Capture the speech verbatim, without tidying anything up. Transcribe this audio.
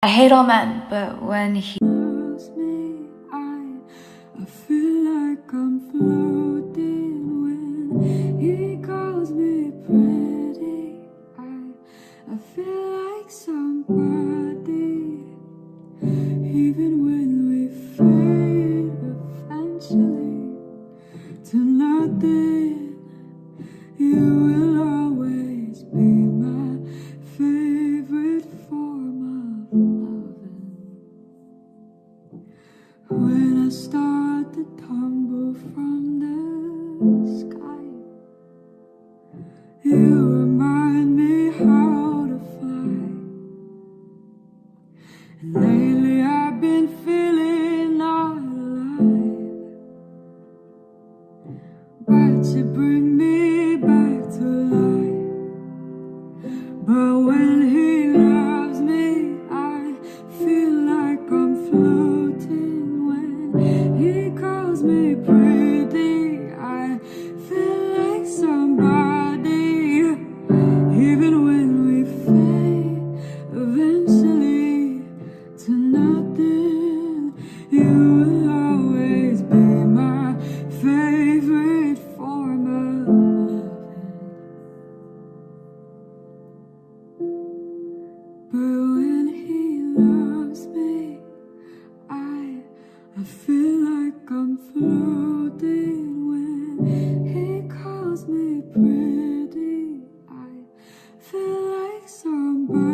I hate all men, but when he loves me, I, I feel like I'm floating. When he calls me pretty, I, I feel like somebody. Even when we fade eventually to nothing, you will always be my favorite form of loving. When I start to tumble from the sky, you remind me how to fly. And lately I've been feeling alive, but you bring me back to life. But when he loves me, I feel like I'm floating. When he calls me pretty, I feel like somebody. Even when we fade eventually to nothing, you will always be my favorite form of loving. But when he loves me, I, I feel like I'm floating. When he calls me pretty, I feel like somebody.